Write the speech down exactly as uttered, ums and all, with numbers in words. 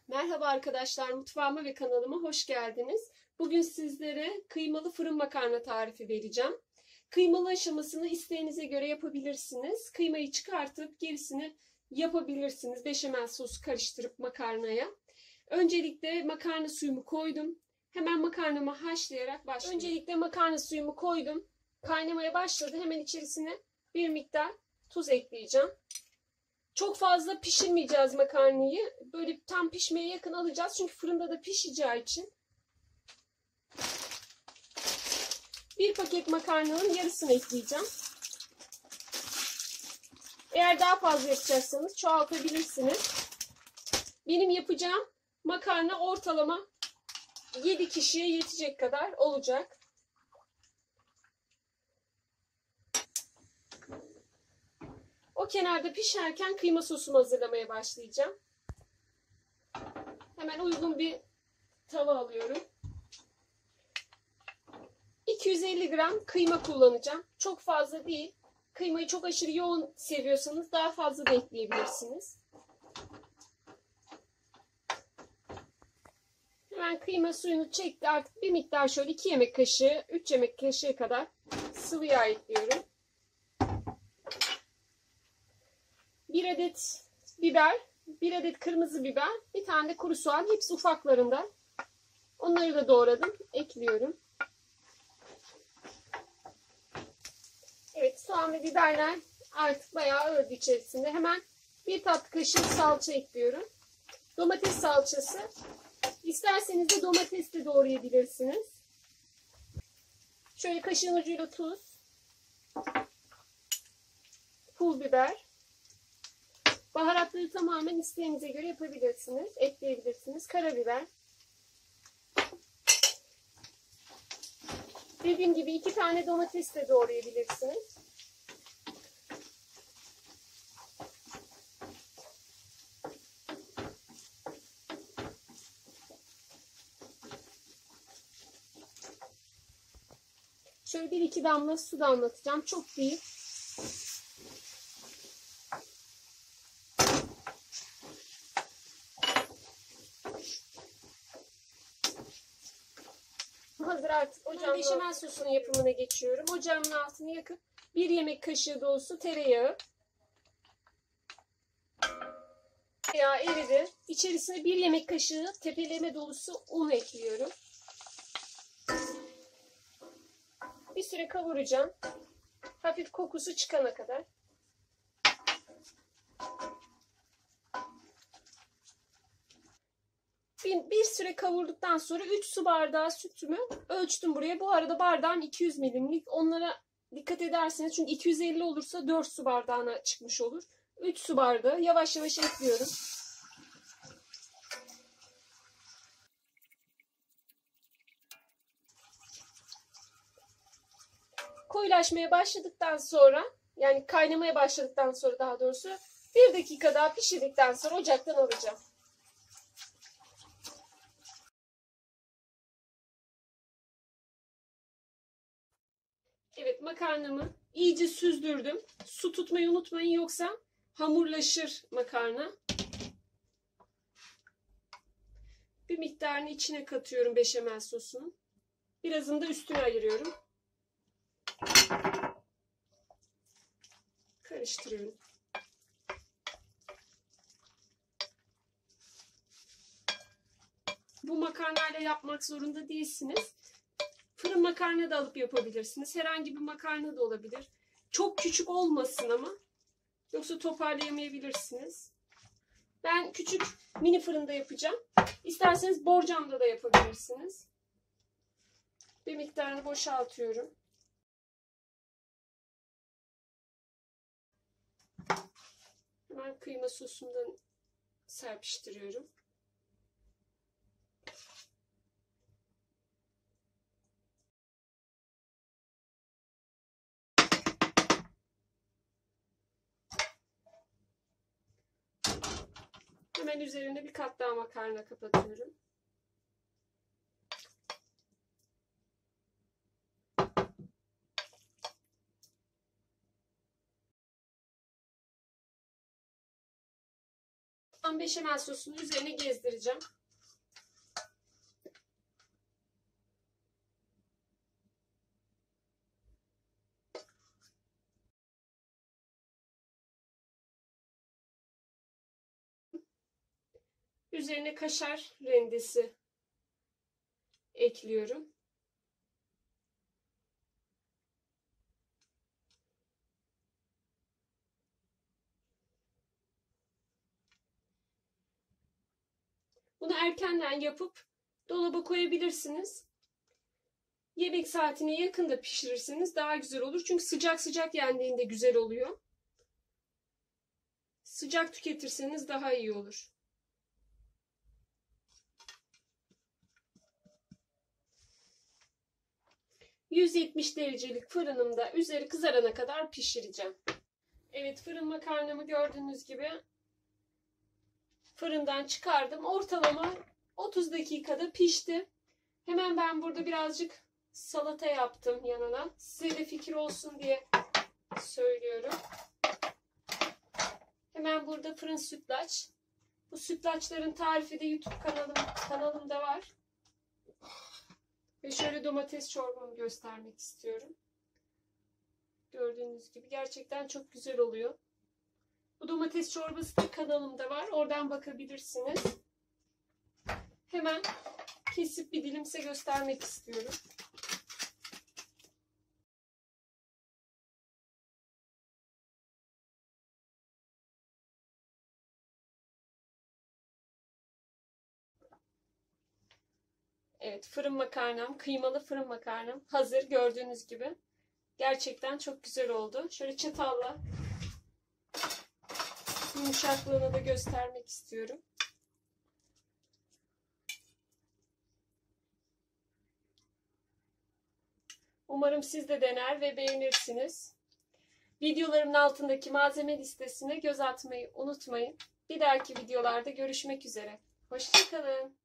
Merhaba arkadaşlar, mutfağıma ve kanalıma hoş geldiniz. Bugün sizlere kıymalı fırın makarna tarifi vereceğim. Kıymalı aşamasını isteğinize göre yapabilirsiniz. Kıymayı çıkartıp gerisini yapabilirsiniz. Beşamel sos karıştırıp makarnaya. Öncelikle makarna suyumu koydum. Hemen makarnamı haşlayarak başlıyorum. Öncelikle makarna suyumu koydum. Kaynamaya başladı. Hemen içerisine bir miktar tuz ekleyeceğim. Çok fazla pişirmeyeceğiz makarnayı. Böyle tam pişmeye yakın alacağız. Çünkü fırında da pişeceği için. Bir paket makarnanın yarısını ekleyeceğim. Eğer daha fazla yapacaksanız çoğaltabilirsiniz. Benim yapacağım makarna ortalama yedi kişiye yetecek kadar olacak. O kenarda pişerken kıyma sosumu hazırlamaya başlayacağım. Hemen uygun bir tava alıyorum. iki yüz elli gram kıyma kullanacağım. Çok fazla değil. Kıymayı çok aşırı yoğun seviyorsanız daha fazla da ekleyebilirsiniz. Hemen kıyma suyunu çekti. Artık bir miktar şöyle iki yemek kaşığı, üç yemek kaşığı kadar sıvı yağ ekliyorum. Bir adet biber, bir adet kırmızı biber, bir tane de kuru soğan. Hepsi ufaklarından. Onları da doğradım. Ekliyorum. Evet, soğan ve biberler artık bayağı öldü içerisinde. Hemen bir tatlı kaşığı salça ekliyorum. Domates salçası. İsterseniz de domates de doğrayabilirsiniz. Şöyle kaşığın ucuyla tuz. Pul biber. Baharatları tamamen isteğinize göre yapabilirsiniz. Ekleyebilirsiniz. Karabiber. Dediğim gibi iki tane domates de doğrayabilirsiniz. Şöyle bir iki damla su damlatacağım. Çok değil. Hazır artık ocağımda beşamel sosunun yapımına geçiyorum. Ocağımın altını yakıp bir yemek kaşığı dolusu tereyağı. Tereyağı eridi. İçerisine bir yemek kaşığı tepeleme dolusu un ekliyorum. Bir süre kavuracağım. Hafif kokusu çıkana kadar. Bir, bir süre kavurduktan sonra üç su bardağı sütümü ölçtüm buraya. Bu arada bardağım iki yüz milimlik. Onlara dikkat ederseniz çünkü iki yüz elli olursa dört su bardağına çıkmış olur. üç su bardağı yavaş yavaş ekliyorum. Koyulaşmaya başladıktan sonra, yani kaynamaya başladıktan sonra daha doğrusu bir dakika daha pişirdikten sonra ocaktan alacağım. Evet, makarnamı iyice süzdürdüm. Su tutmayı unutmayın, yoksa hamurlaşır makarna. Bir miktarını içine katıyorum beşamel sosunun. Birazını da üstüne ayırıyorum. Karıştırıyorum. Bu makarnayla yapmak zorunda değilsiniz. Fırın makarna da alıp yapabilirsiniz. Herhangi bir makarna da olabilir. Çok küçük olmasın ama. Yoksa toparlayamayabilirsiniz. Ben küçük mini fırında yapacağım. İsterseniz borcamda da yapabilirsiniz. Bir miktarını boşaltıyorum. Hemen kıyma sosundan serpiştiriyorum. Hemen üzerine bir kat daha makarna kapatıyorum. Beşamel sosunu üzerine gezdireceğim. Üzerine kaşar rendesi ekliyorum. Bunu erkenden yapıp dolaba koyabilirsiniz. Yemek saatine yakın da pişirirseniz daha güzel olur. Çünkü sıcak sıcak yendiğinde güzel oluyor. Sıcak tüketirseniz daha iyi olur. yüz yetmiş derecelik fırınımda üzeri kızarana kadar pişireceğim. Evet, fırın makarnamı gördüğünüz gibi fırından çıkardım. Ortalama otuz dakikada pişti. Hemen ben burada birazcık salata yaptım yanına. Size de fikir olsun diye söylüyorum. Hemen burada fırın sütlaç. Bu sütlaçların tarifi de YouTube kanalım, kanalımda var. Ve şöyle domates çorbamı göstermek istiyorum. Gördüğünüz gibi gerçekten çok güzel oluyor. Bu domates çorbası da kanalımda var. Oradan bakabilirsiniz. Hemen kesip bir dilim size göstermek istiyorum. Evet, fırın makarnam, kıymalı fırın makarnam hazır gördüğünüz gibi. Gerçekten çok güzel oldu. Şöyle çatalla yumuşaklığını da göstermek istiyorum. Umarım siz de dener ve beğenirsiniz. Videolarımın altındaki malzeme listesine göz atmayı unutmayın. Bir dahaki videolarda görüşmek üzere. Hoşça kalın.